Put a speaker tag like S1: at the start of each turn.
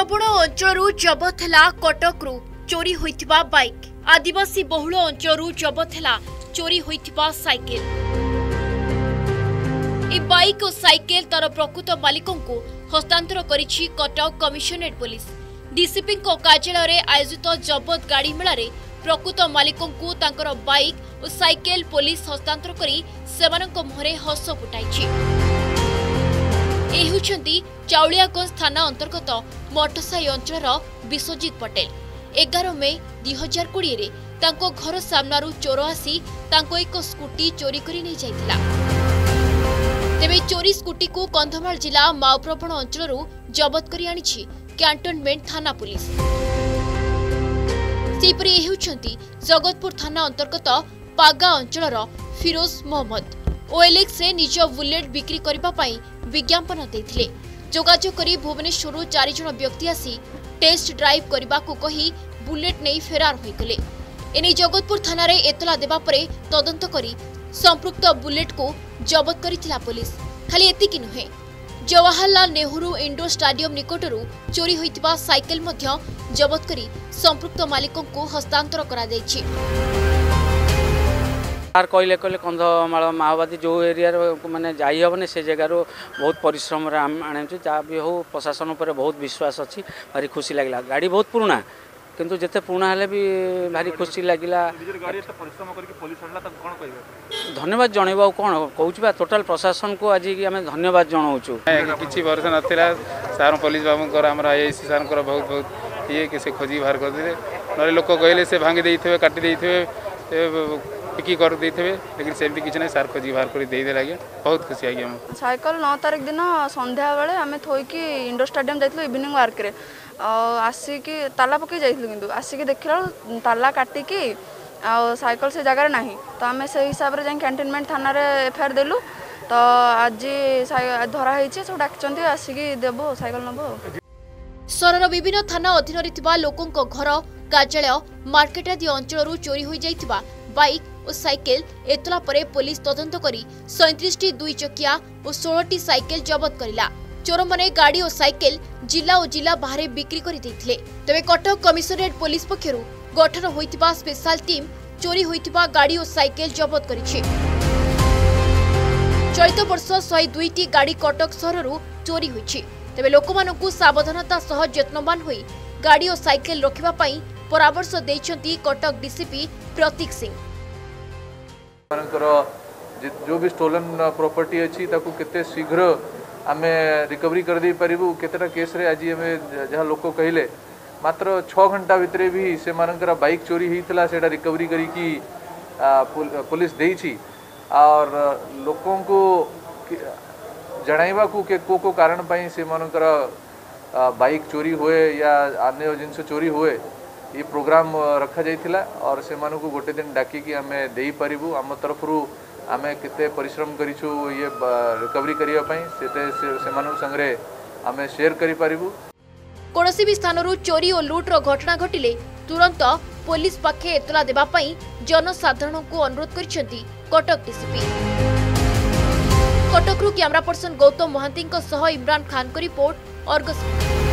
S1: सुनाबुण अंचल जबत है कटकू चोरी होइथिबा बाइक। आदिवासी बहुल अंचल जबत है चोरी होइथिबा साइकेल। ए बाइक और साइकेल तार प्रकृत मालिकों को हस्तांतर करिछि कटक कमिशनरेट पुलिस। डीसीपी कार्यालय रे आयोजित जबत गाड़ी मेला रे प्रकृत मालिकों को तांकर बाइक और साइकेल पुलिस हस्तांतर करी सेमानक मुहरे हस फुटाइछि। चाउलियागंज थाना अंतर्गत मठसाई अंचल विश्वजित पटेल 11 मई 2020 रे तांको घर सामनारू चोर आसी तांको एक स्कूटी चोरी करी नहीं जाइतिला। तेबे चोरी स्कूटी को कंधमाल जिला माउप्रवण अंचल जबत करी आनिछि कैंटोनमेंट थाना पुलिस। सेपरि हेउछंती जगतपुर थाना अंतर्गत पागा अंचल फिरोज मोहम्मद ओएलएक्स रे निज बुलेट बिक्री करबा पई विज्ञापन देथिले। जोगाजोग करी भुवनेश्वर 4 जण व्यक्ति आसी टेस्ट ड्राइव करबा को कही बुलेट नहीं फेरार होइगले। एने जगतपुर थाना रे एतला देबा परे तदंत करी संपृक्त बुलेट को जबत करिथिला पुलिस। खाली एतिकी नुहे, जवाहरलाल नेहरू इंडोर स्टेडियम निकटरू चोरी होइतिबा साइकेल मध्य जबत करी संपृक्त मालिकों को हस्तांतर करा दैछि।
S2: सार कहले कहले कंधमाल माओवादी जो एरिया माने जाई हेबने से जगार बहुत परिश्रम आने जहाँ भी हो प्रशासन पर बहुत विश्वास अच्छी। भारी खुशी लगे। गाड़ी बहुत पुराना किंतु जिते पुराना हेले भी भारी खुशी लगिला। धन्यवाद जनइबा कौन कहूँ टोटाल प्रशासन को आज आम धन्यवाद जनाऊँ।
S3: किसी भरोसा नाला सार पुलिस बाबू आम आईआईसी सार बहुत बहुत ये कि से खोजी बाहर करदे ना लोक कहले से भांगी देते काटी देते पिकी कर देते लेकिन सेमती किसी ना सार खोजी बाहर कर देदेला। आज्ञा बहुत खुशी आज्ञा।
S4: साइकेल 9 तारीख दिन संध्या बेले आम थोकी इंडोर स्टेडियम जाइलु इवनिंग वार्क रे आसिकी ताला पकई जाइलु किंतु आसिकी देखिला ताला काटिकी साइकेल से जगह ना तो आम से हिसाब से जाई कैंटोनमेंट थाना रे एफआईआर देलु। तो आज धरा होइछे सब डाकचंती आसिकी देबो साइकेल नबो।
S1: सरर विभिन्न थाना अधीन रे लोकों घर कार्यालय मार्केट आदि अंचल चोरी हो जाइतिबा बाइक और साइकेल एतला परे पुलिस तदंत करी 37टी 2 चकिया और 16टी साइकेल जबत करिला। चोर माने गाड़ी और साइकेल जिला और जिला बाहर बिक्री करि दैथिले। तबे कटक कमिशनरेट पुलिस पक्षरु गठन होइतिबा स्पेशल टीम चोरी होइतिबा गाड़ी और साइकेल जबत करिछि। चलित वर्ष 102टी गाड़ी कटक सहररु चोरी होइछि। तबे लोकमानकु सावधानता सह यत्नवान होई गाड़ी और साइकेल रखिबा पई परामर्श दैछंती कटक डीसीपी प्रतीक सिंह।
S5: जो भी स्टोलन प्रॉपर्टी अच्छी ताकू केते शीघ्र आमे रिकवरी कर दे परिबु। केतेटा केस रे आज आमे जहाँ लोक कहले मात्र 6 घंटा भितरे भी से मानकर बाइक चोरी होइतला सेटा रिकवरी करी की पुलिस देइछि और लोकों को जणाइबा को के को कारण पई से मानकर बाइक चोरी हुए या अन्य जिनस चोरी हुए ये प्रोग्राम रखा जाइथिला और से मानु को गोटे दिन डाकी कि आमे देई परिबु। आम तरफरु आमे केते परिश्रम करिछु ये रिकवरी करिया पई से मानु संगरे आमे शेयर करि परिबु।
S1: कोनोसी भी स्थानरु चोरी और लूट रो घटना घटिले तुरंत पुलिस पाखे एतला देबा पई जनसाधारण को अनुरोध करिसेंती कटक डीसीपी। कटकरू कैमरा पर्सन गौतम महांती सह इमरान खान को रिपोर्ट अर्गस।